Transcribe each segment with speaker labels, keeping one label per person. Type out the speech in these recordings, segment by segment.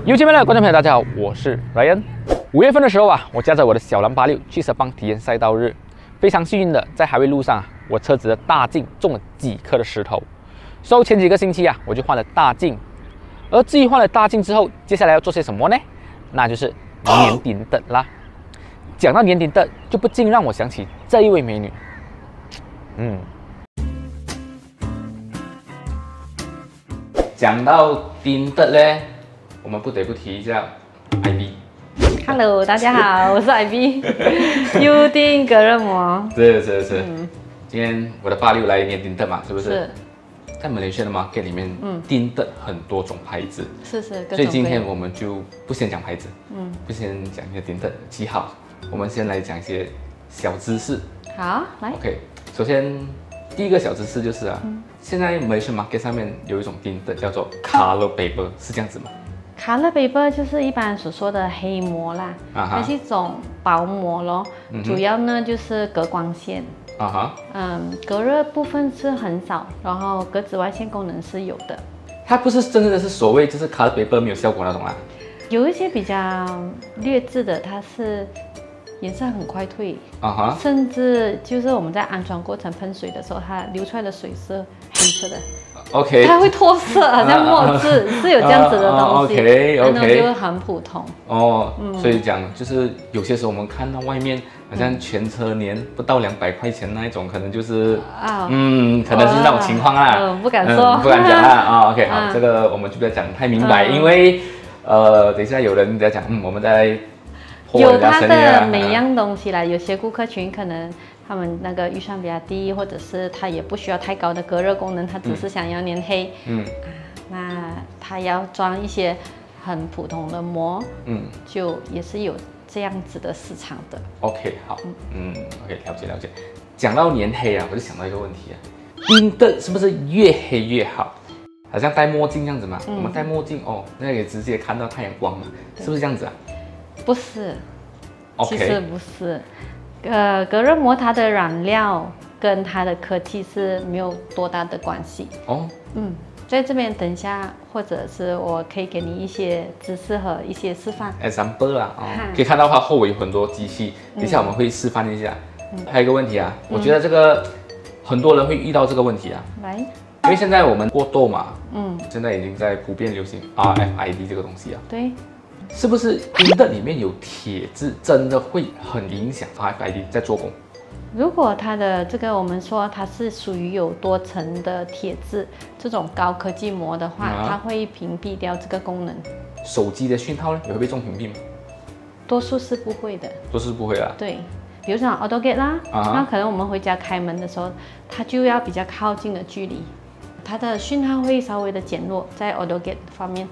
Speaker 1: YouTube 的观众朋友，大家好，我是 Ryan。5月份的时候啊，我驾着我的小蓝86去蛇棒体验赛道日，非常幸运的在海威路上啊，我车子的大镜中了几颗的石头。所以前几个星期啊，我就换了大镜。而至于换了大镜之后，接下来要做些什么呢？那就是年顶灯啦。讲到年顶灯，就不禁让我想起这一位美女。讲到顶灯呢，我们不得不提一下
Speaker 2: IB。Hello， 大家好，我是 IB， 顶隔热膜。
Speaker 1: 是。今天我的86来年顶灯嘛，是不是？
Speaker 2: 是。
Speaker 1: 在马来西亚的 market 里面，顶灯很多种牌子。
Speaker 2: 是。
Speaker 1: 所以今天我们就不先讲牌子，不先讲一些顶灯记号，我们先来讲一些小知识。
Speaker 2: 好，来。
Speaker 1: OK， 首先第一个小知识就是现在 Malaysian market 上面有一种顶灯叫做 color paper， 是这样子吗
Speaker 2: ？Color paper 就是一般所说的黑膜啦，它是一种薄膜咯，主要呢就是隔光线。隔热部分是很少，然后隔紫外线功能是有的。
Speaker 1: 它不是真的是所谓就是 color paper 没有效果那种啦。
Speaker 2: 有一些比较劣质的，它是颜色很快退，甚至就是我们在安装过程喷水的时候，它流出来的水是黑色的。
Speaker 1: OK，
Speaker 2: 它会脱色，好像墨汁，是有这样子的东西。
Speaker 1: OK，
Speaker 2: 那就很普通。
Speaker 1: 所以讲就是有些时候我们看到外面好像全车年不到200块钱那一种，可能就是可能是那种情况啦。
Speaker 2: 不敢说，
Speaker 1: 不敢讲啦。OK， 好，这个我们就不要讲太明白，因为等一下有人在讲，我们在
Speaker 2: 有它的每样东西啦。有些顾客群可能他们那个预算比较低，或者是他也不需要太高的隔热功能，他只是想要粘黑。那他要装一些很普通的膜，就也是有这样子的市场的。
Speaker 1: OK， 好，OK， 了解。讲到粘黑啊，我就想到一个问题啊，顶灯是不是越黑越好？好像戴墨镜这样子嘛，我们戴墨镜那可以直接看到太阳光嘛，是不是这样子啊？
Speaker 2: 不是，其实不是。隔热膜它的染料跟它的科技是没有多大的关系。在这边等一下，或者是我可以给你一些知识和一些示范
Speaker 1: example 啦，可以看到它后尾有很多机器，等一下我们会示范一下。还有一个问题啊，我觉得这个很多人会遇到这个问题啊，因为现在我们过豆嘛，现在已经在普遍流行 RFID 这个东西啊，
Speaker 2: 对。
Speaker 1: 是不是顶灯里面有铁质，真的会很影响 RFID 在做工？
Speaker 2: 如果它的这个我们说它是属于有多层的铁质这种高科技膜的话，它会屏蔽掉这个功能。
Speaker 1: 手机的讯号呢，也会被中屏蔽吗？
Speaker 2: 多数是不会的。
Speaker 1: 多数是不会啊。
Speaker 2: 对，比如说 Auto Gate 啦，那可能我们回家开门的时候，它就要比较靠近的距离。它的讯号会稍微的减弱，在 Auto Gate 方面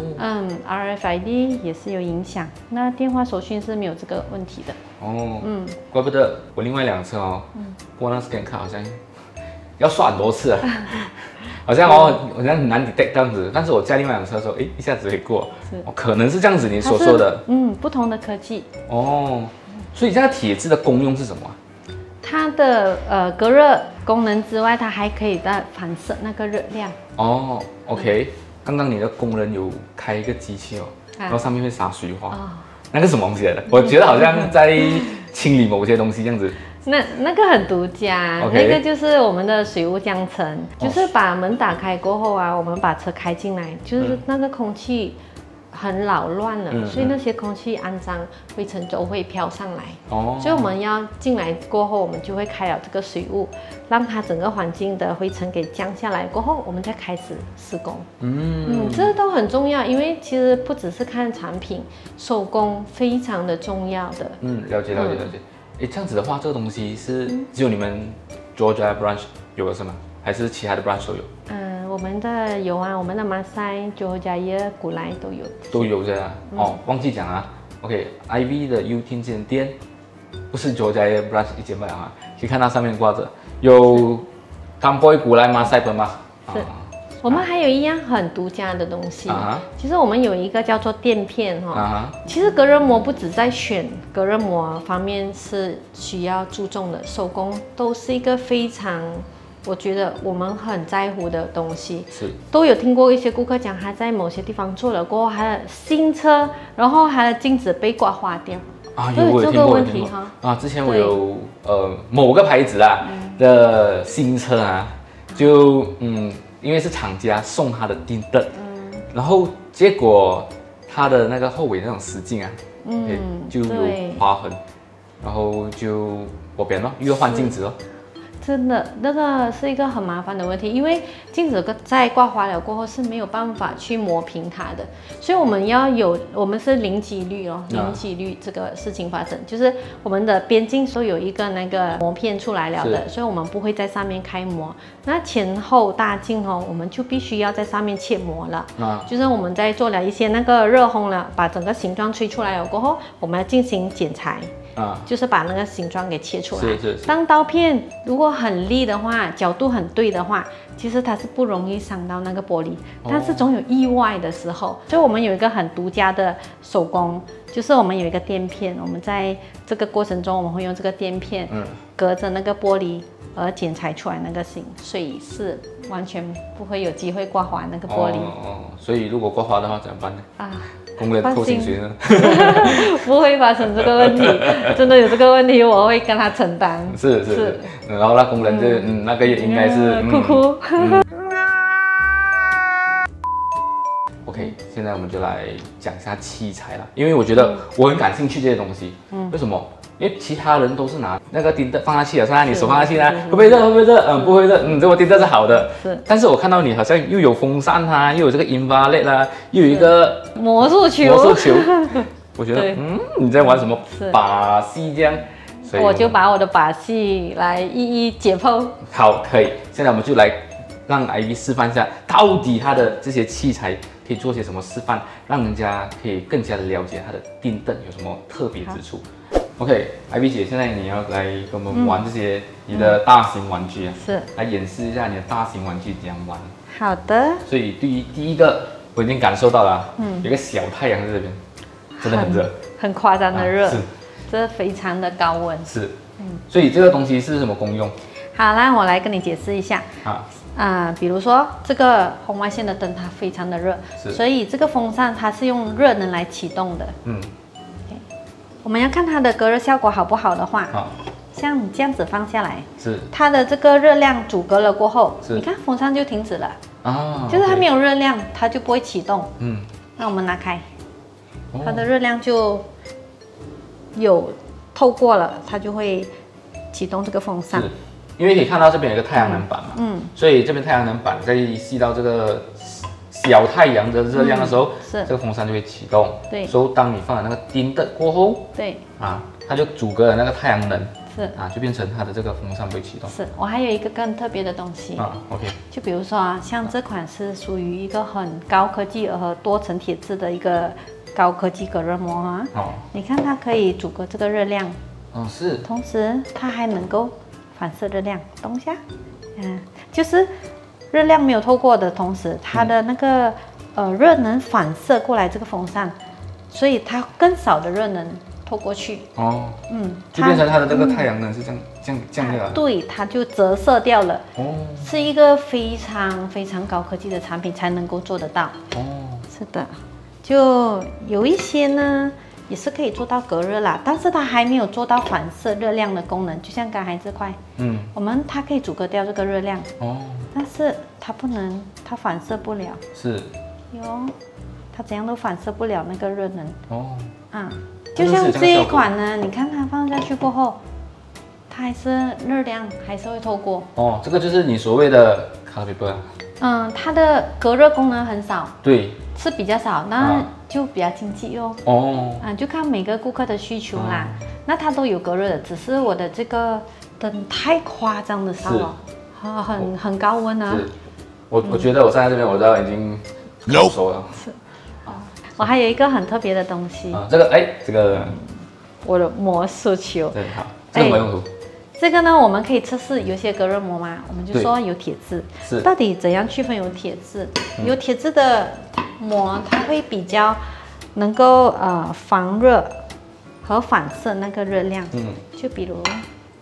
Speaker 2: ，RFID 也是有影响。那电话手讯是没有这个问题的。
Speaker 1: 怪不得我另外2车过那 scan 卡好像要刷很多次啊，好像很难 detect 这样子。但是我加另外2车的时候，一下子可以过，可能是这样子你所说的。
Speaker 2: 不同的科技。
Speaker 1: 所以这个铁质的功用是什么？
Speaker 2: 它的隔热功能之外，它还可以在反射那个热量。
Speaker 1: OK， 刚刚你的工人有开一个机器然后上面会洒水花，那个什么东西来的？我觉得好像在清理某些东西这样子。
Speaker 2: 那个很独家，那个就是我们的水雾降层，就是把门打开过后啊，我们把车开进来，就是那个空气很扰乱了，所以那些空气肮脏灰尘都会飘上来。所以我们要进来过后，我们就会开了这个水雾，让它整个环境的灰尘给降下来过后，我们再开始施工。这都很重要，因为其实不只是看产品，手工非常的重要的。
Speaker 1: 了解。这样子的话，这个东西是只有你们 Georgia branch 有的是吗？还是其他的 branch 都有？
Speaker 2: 我们的有啊，我们的马赛、Johor、古来都有
Speaker 1: 这样。忘记讲啊。OK，IB 的 U10 这间店不是 Johor branch 一间卖啊，可以看它上面挂着有 Kampoy、古来、马赛、本马。
Speaker 2: 是。我们还有一样很独家的东西，其实我们有一个叫做垫片其实隔热膜不只在选隔热膜方面是需要注重的，手工都是一个非常我觉得我们很在乎的东西。
Speaker 1: 是，
Speaker 2: 都有听过一些顾客讲，他在某些地方做了过后，他的新车，然后他的镜子被刮花掉。
Speaker 1: 啊，有这个问题哈。啊，之前我有某个牌子啦的新车啊，就因为是厂家送他的钉灯，然后结果他的那个后尾那种实镜啊，就有划痕，然后就我变了，又要换镜子哦。
Speaker 2: 真的，那个是一个很麻烦的问题，因为镜子在刮花了过后是没有办法去磨平它的，所以我们要有，我们是零几率哦，零几率这个事情发生，就是我们的边镜都有一个那个膜片出来了的，所以我们不会在上面开模。那前后大镜哦，我们就必须要在上面切膜了，就是我们在做了一些那个热烘了，把整个形状吹出来了过后，我们要进行剪裁。就是把那个形状给切出来。是。当刀片如果很利的话，角度很对的话，其实它是不容易伤到那个玻璃，但是总有意外的时候。所以我们有一个很独家的手工，就是我们有一个垫片，我们在这个过程中我们会用这个垫片，隔着那个玻璃而剪裁出来那个形，所以是完全不会有机会刮花那个玻璃。
Speaker 1: 所以如果刮花的话怎么办呢？工人扣薪水呢？
Speaker 2: 不会发生这个问题，真的有这个问题，我会跟他承担。
Speaker 1: 是，然后那工人就那个也应该是
Speaker 2: 哭。
Speaker 1: OK， 现在我们就来讲一下器材了，因为我觉得我很感兴趣这些东西。为什么？因为其他人都是拿那个钉子放下去了，是吧？你手放下去呢，会不会热？会不会热？不会热。这个钉子是好的。是。但是我看到你好像又有风扇啊，又有这个 infrared 啦，又有一个
Speaker 2: 魔术球。
Speaker 1: 我觉得，你在玩什么把戏这样？所以
Speaker 2: 我就把我的把戏来一一解剖。
Speaker 1: 好，可以。现在我们就来让 Ivy 示范一下，到底它的这些器材可以做些什么示范，让人家可以更加的了解它的钉灯有什么特别之处。OK，Ivy 姐，现在你要来跟我们玩这些你的大型玩具啊，
Speaker 2: 是
Speaker 1: 来演示一下你的大型玩具怎样玩。
Speaker 2: 好的。
Speaker 1: 所以对于第一个，我已经感受到了，有个小太阳在这边，真的很热，
Speaker 2: 很夸张的热，
Speaker 1: 是，
Speaker 2: 这非常的高温，
Speaker 1: 是，所以这个东西是什么功用？
Speaker 2: 好，那我来跟你解释一下。比如说这个红外线的灯它非常的热，所以这个风扇它是用热能来启动的。我们要看它的隔热效果好不好的话，像你这样子放下来，是它的这个热量阻隔了过后，你看风扇就停止了，就是它没有热量，它就不会启动。那我们拿开，它的热量就有透过了，它就会启动这个风扇。
Speaker 1: 因为可以看到这边有一个太阳能板嘛，所以这边太阳能板在吸到这个小太阳的热量的时候，这个风扇就会启动。对，所以当你放了那个钉灯过后，它就阻隔了那个太阳能，就变成它的这个风扇不会启动。
Speaker 2: 是，我还有一个更特别的东西
Speaker 1: OK，
Speaker 2: 就比如说像这款是属于一个很高科技和多层铁质的一个高科技隔热膜你看它可以阻隔这个热量，
Speaker 1: 是，
Speaker 2: 同时它还能够反射热量，动一下，就是热量没有透过的同时，它的那个热能反射过来这个风扇，所以它更少的热能透过去。
Speaker 1: 就变成它的这个太阳能是降掉了。
Speaker 2: 对，它就折射掉了。是一个非常非常高科技的产品才能够做得到。是的，就有一些呢。也是可以做到隔热啦，但是它还没有做到反射热量的功能，就像刚才这块，它可以阻隔掉这个热量，但是它不能，它反射不了，
Speaker 1: 是，
Speaker 2: 它怎样都反射不了那个热能，就像这一款呢，你看它放下去过后，它还是热量还是会透过，
Speaker 1: 这个就是你所谓的 color paper，
Speaker 2: 它的隔热功能很少，
Speaker 1: 对。
Speaker 2: 是比较少，那就比较经济就看每个顾客的需求啦。那它都有隔热的，只是我的这个灯太夸张的烧了，很高温啊。
Speaker 1: 我觉得我站在这边，我都已经烤熟了。是，
Speaker 2: 我还有一个很特别的东西，
Speaker 1: 这个
Speaker 2: 我的魔术球。
Speaker 1: 对，好，这个什么用途？
Speaker 2: 这个呢，我们可以测试有些隔热膜嘛，我们就说有铁质，到底怎样区分有铁质？有铁质的膜，它会比较能够防热和反射那个热量。就比如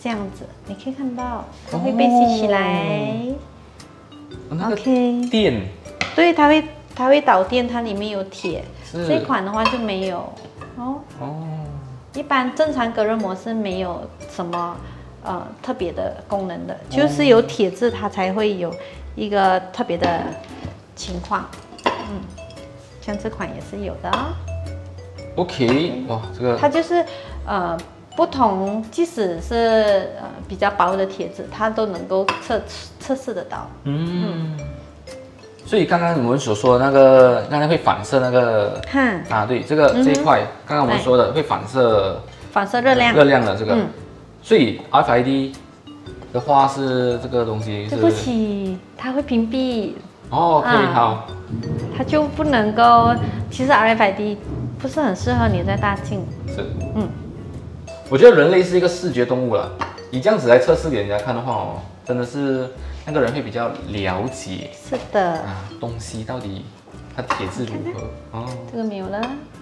Speaker 2: 这样子，你可以看到它会被吸起来。OK，
Speaker 1: 电，
Speaker 2: 对，它会导电，它里面有铁。这款的话就没有哦。一般正常隔热膜是没有什么特别的功能的，就是有铁质它才会有一个特别的情况。像这款也是有的哦。
Speaker 1: OK， 哇，这个
Speaker 2: 它就是不同，即使是比较薄的铁质，它都能够测试得到。
Speaker 1: 所以刚刚我们所说的那个，刚才会反射那个，对，这一块，刚刚我们说的会反射
Speaker 2: 热量
Speaker 1: 的这个，所以 RFID 的话是这个东西。
Speaker 2: 对不起，它会屏蔽。
Speaker 1: OK， 好。
Speaker 2: 它就不能够，其实 RFID 不是很适合你在大镜。
Speaker 1: 是，我觉得人类是一个视觉动物了，你这样子来测试给人家看的话真的是那个人会比较了解。
Speaker 2: 是的。
Speaker 1: 东西到底它铁质如何？
Speaker 2: 这个没有了。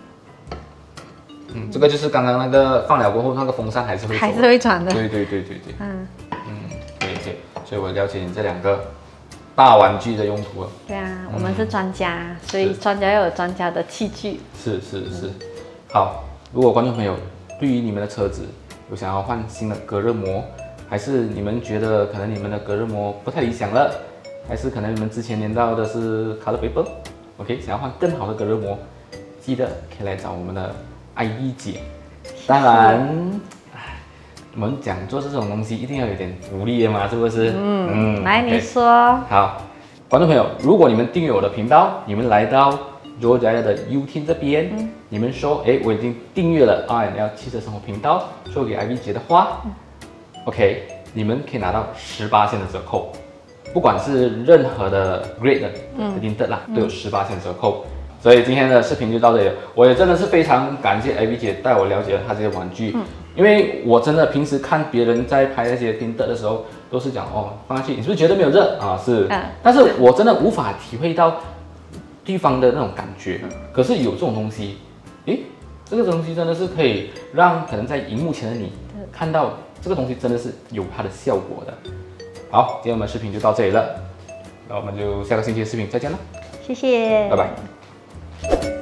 Speaker 1: 这个就是刚刚那个放了过后，那个风扇还是会
Speaker 2: 转的。
Speaker 1: 对。可以，所以我了解你这两个大玩具的用途了。
Speaker 2: 对啊，我们是专家，所以专家要有专家的器具。
Speaker 1: 是。好，如果观众朋友对于你们的车子有想要换新的隔热膜，还是你们觉得可能你们的隔热膜不太理想了，还是可能你们之前粘到的是 color paper，OK， 想要换更好的隔热膜，记得可以来找我们的IB 姐。当然，我们讲做这种东西一定要有点福利的嘛，是不是？
Speaker 2: 来你说。
Speaker 1: 好，观众朋友，如果你们订阅我的频道，你们来到 Joe 的 YouTube 这边，你们说，我已经订阅了 RNL 汽车生活频道，说给 IB 姐的话，OK， 你们可以拿到18%的折扣，不管是任何的 grade 的tinted啦，都有18%折扣。所以今天的视频就到这里了，我也真的是非常感谢 IB 姐带我了解了她这些玩具，因为我真的平时看别人在拍那些tinted的时候，都是讲放上去，你是不是觉得没有热啊？是，但是我真的无法体会到对方的那种感觉。可是有这种东西，这个东西真的是可以让可能在荧幕前的你看到这个东西真的是有它的效果的。好，今天我们的视频就到这里了，那我们就下个星期的视频再见了，
Speaker 2: 谢谢，
Speaker 1: 拜拜。